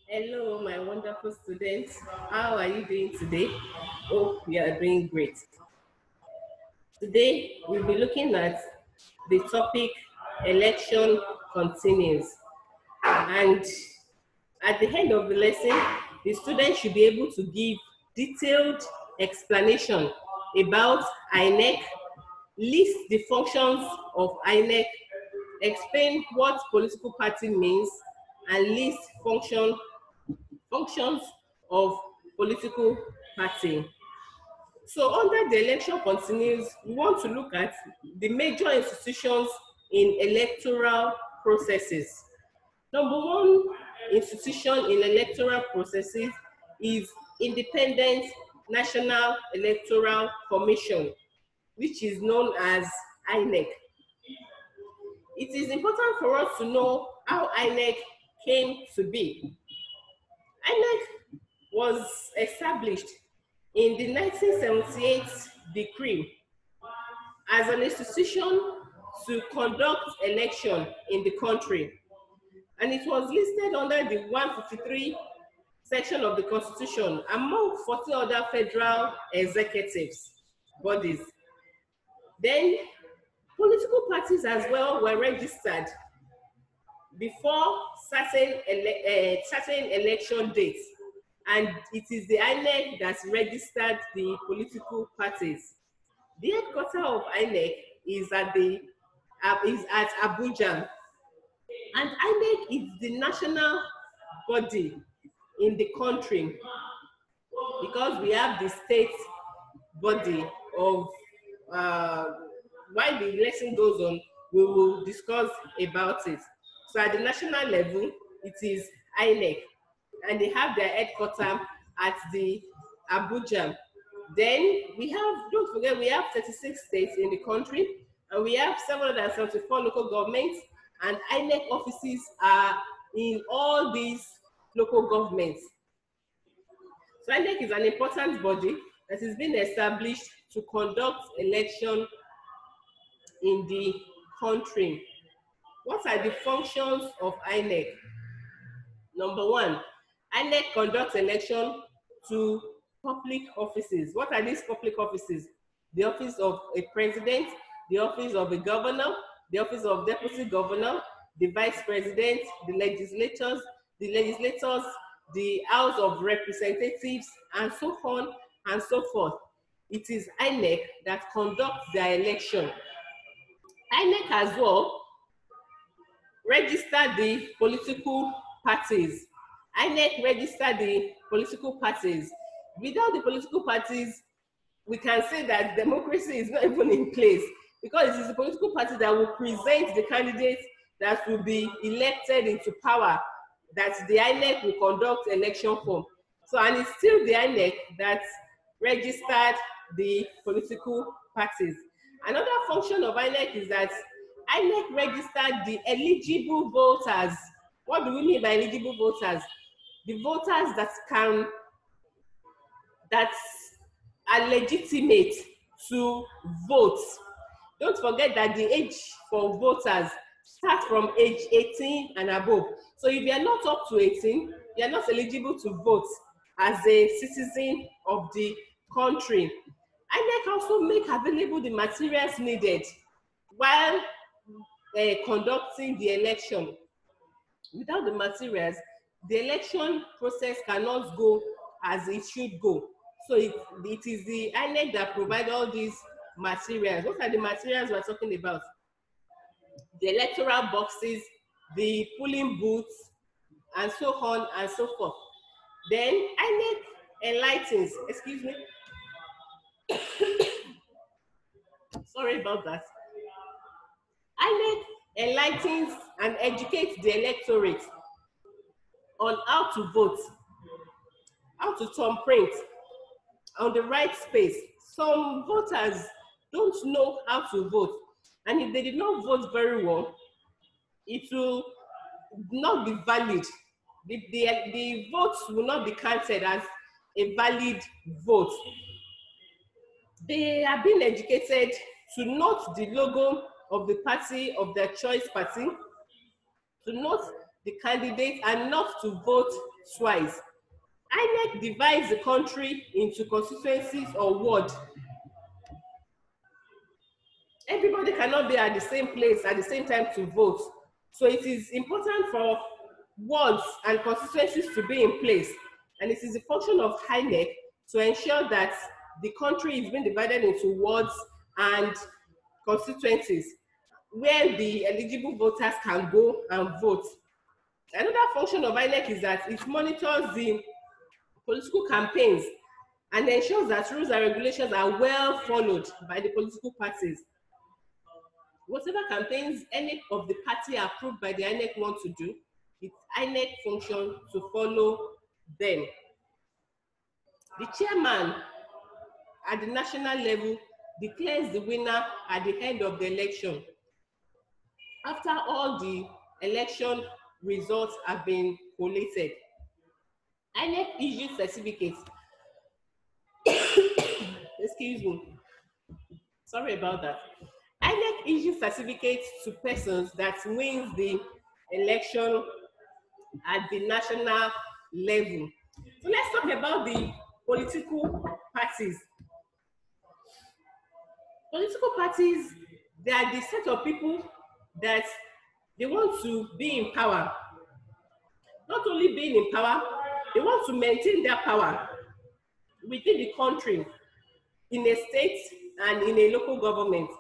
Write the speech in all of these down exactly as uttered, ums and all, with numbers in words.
Hello, my wonderful students. How are you doing today? Hope you are doing great. Today, we'll be looking at the topic election continues. And at the end of the lesson, the students should be able to give detailed explanation about I N E C, list the functions of I N E C, explain what political party means, and list function functions of political party. So under the election continues, we want to look at the major institutions in electoral processes. Number one institution in electoral processes is Independent National Electoral Commission, which is known as I N E C. It is important for us to know how I N E C came to be. I N E C was established in the nineteen seventy-eight decree as an institution to conduct election in the country. And it was listed under the one fifty-three section of the Constitution among forty other federal executives bodies. Then political parties as well were registered before certain, ele uh, certain election dates. And it is the I N E C that registered the political parties. The headquarters of I N E C is at the uh, is at Abuja, and I N E C is the national body in the country because we have the state body of. Uh, while the lesson goes on, we will discuss about it. So at the national level, it is I N E C. And they have their headquarters at the Abuja. Then we have, don't forget, we have thirty-six states in the country, and we have seven hundred seventy-four local governments, and I N E C offices are in all these local governments. So I N E C is an important body that has been established to conduct election in the country. What are the functions of I N E C? Number one, I N E C conducts election to public offices. What are these public offices? The office of a president, the office of a governor, the office of deputy governor, the vice president, the legislators, the legislators, the House of Representatives, and so on and so forth. It is I N E C that conducts their election. I N E C as well register the political parties. I N E C register the political parties. Without the political parties, we can say that democracy is not even in place, because it is the political party that will present the candidates that will be elected into power, that the I N E C will conduct election for. So, and it's still the I N E C that registered the political parties. Another function of I N E C is that I N E C registered the eligible voters. What do we mean by eligible voters? The voters that can, that are legitimate to vote. Don't forget that the age for voters starts from age eighteen and above. So if you are not up to eighteen, you are not eligible to vote as a citizen of the country. I N E C also make available the materials needed while uh, conducting the election. Without the materials, the election process cannot go as it should go. So it, it is the I N E C that provides all these materials. What are the materials we're talking about? The electoral boxes, the polling booths, and so on and so forth. Then I N E C enlightens, excuse me. Sorry about that. I N E C enlightens and educates the electorate on how to vote, how to thumbprint on the right space. Some voters don't know how to vote, and if they did not vote very well, it will not be valid. The, the, the votes will not be counted as a valid vote. They are being educated to note the logo of the party of their choice party, to note the candidate and not to vote twice. I N E C divides the country into constituencies or wards. Everybody cannot be at the same place at the same time to vote. So it is important for wards and constituencies to be in place. And it is the function of I N E C to ensure that the country is being divided into wards and constituencies where the eligible voters can go and vote. Another function of I N E C is that it monitors the political campaigns and ensures that rules and regulations are well followed by the political parties. Whatever campaigns any of the party approved by the I N E C want to do, it's I N E C function to follow them. The chairman at the national level declares the winner at the end of the election. After all the election results have been collated, I N E C issues certificates. Excuse me. Sorry about that. I N E C issues certificates to persons that wins the election at the national level. So let's talk about the political parties. Political parties, they are the set of people that they want to be in power. Not only being in power, they want to maintain their power within the country, in a state and in a local government.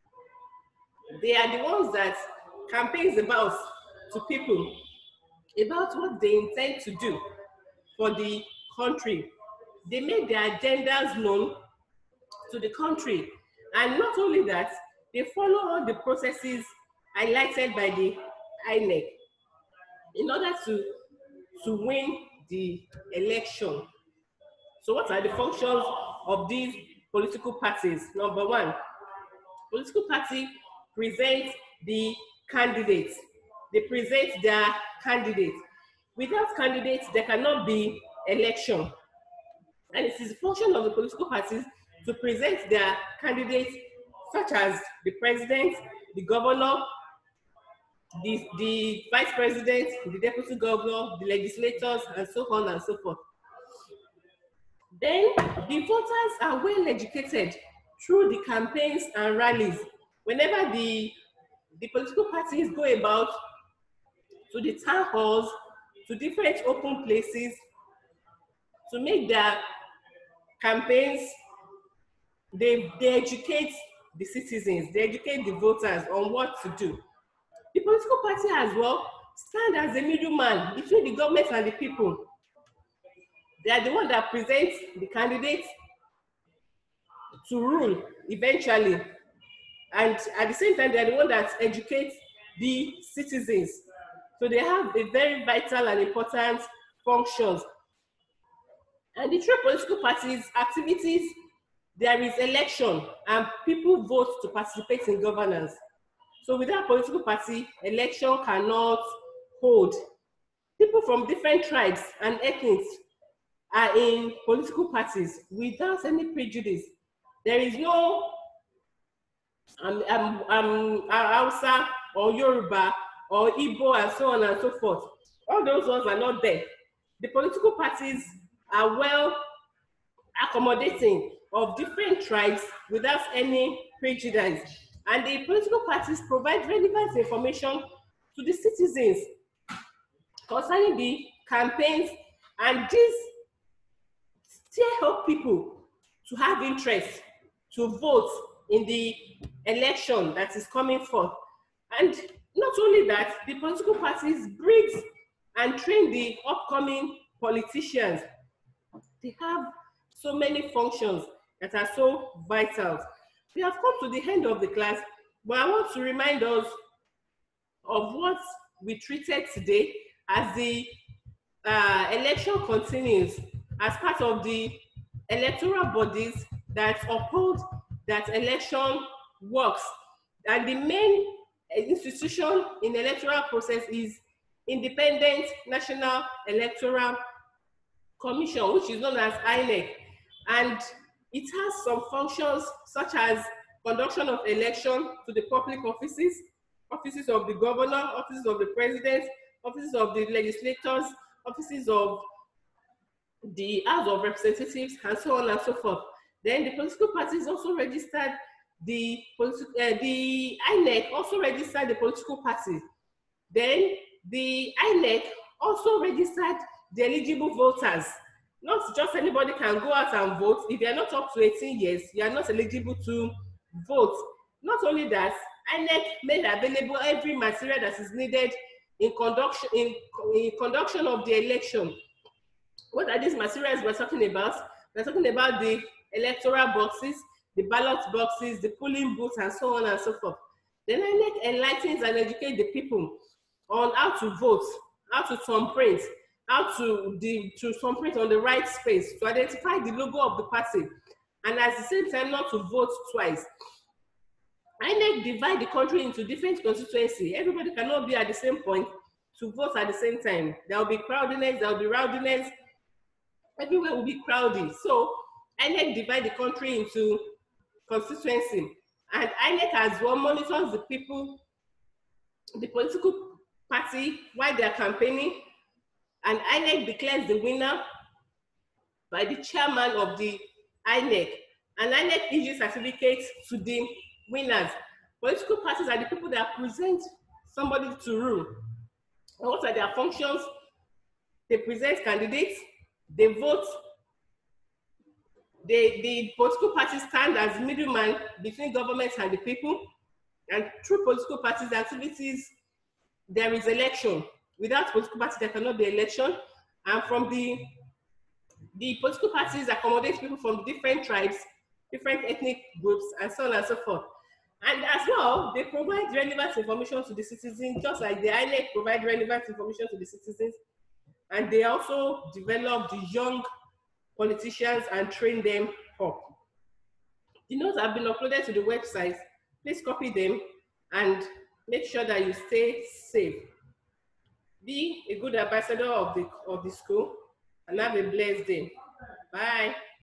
They are the ones that campaigns about to people about what they intend to do for the country. They make their agendas known to the country. And not only that, they follow all the processes highlighted by the I N E C in order to, to win the election. So what are the functions of these political parties? Number one, political party presents the candidates. They present their candidates. Without candidates, there cannot be election. And it is the function of the political parties to present their candidates, such as the president, the governor, the, the vice president, the deputy governor, the legislators, and so on and so forth. Then the voters are well educated through the campaigns and rallies. Whenever the, the political parties go about to the town halls, to different open places, to make their campaigns, they, they educate the citizens, they educate the voters on what to do. The political party as well stand as a middleman between the government and the people. They are the one that present the candidates to rule eventually. And at the same time, they are the one that educates the citizens. So they have a very vital and important functions. And the three political parties' activities, there is election and people vote to participate in governance. So without political party, election cannot hold. People from different tribes and ethnics are in political parties without any prejudice. There is no um, um, um, Hausa or Yoruba or Igbo and so on and so forth. All those ones are not there. The political parties are well accommodating of different tribes without any prejudice. And the political parties provide relevant information to the citizens concerning the campaigns, and this still help people to have interest to vote in the election that is coming forth. And not only that, the political parties breed and train the upcoming politicians. They have so many functions that are so vital. We have come to the end of the class, but I want to remind us of what we treated today as the uh, election continues as part of the electoral bodies that uphold that election works. And the main institution in the electoral process is Independent National Electoral Commission, which is known as I N E C. And it has some functions such as conduction of election to the public offices, offices of the governor, offices of the president, offices of the legislators, offices of the House of Representatives, and so on and so forth. Then the political parties also registered the political, uh, the I N E C also registered the political party. Then the I N E C also registered the eligible voters. Not just anybody can go out and vote. If you are not up to eighteen years, you are not eligible to vote. Not only that, I N E C made available every material that is needed in conduction, in, in conduction of the election. What are these materials we're talking about? We're talking about the electoral boxes, the ballot boxes, the polling booths, and so on and so forth. Then I N E C enlightens and educates the people on how to vote, how to thumbprint, how to, the, to thumbprint on the right space, to identify the logo of the party, and at the same time not to vote twice. I N E C divide the country into different constituencies. Everybody cannot be at the same point to vote at the same time. There will be crowdiness, there will be rowdiness, everywhere will be crowded. So I N E C divide the country into constituency, and I N E C as well monitors the people, the political party while they are campaigning, and I N E C declares the winner by the chairman of the I N E C, and I N E C issues certificates to the winners. Political parties are the people that present somebody to rule. And what are their functions? They present candidates, they vote, they, the political parties stand as middleman between government and the people, and through political parties activities, there is election. Without political parties, there cannot be election. And from the, the political parties accommodate people from different tribes, different ethnic groups, and so on and so forth. And as well, they provide relevant information to the citizens, just like the I N E C provide relevant information to the citizens. And they also develop the young politicians and train them up. The notes have been uploaded to the website. Please copy them and make sure that you stay safe. Be a good ambassador of the, of the school, and have a blessed day. Bye.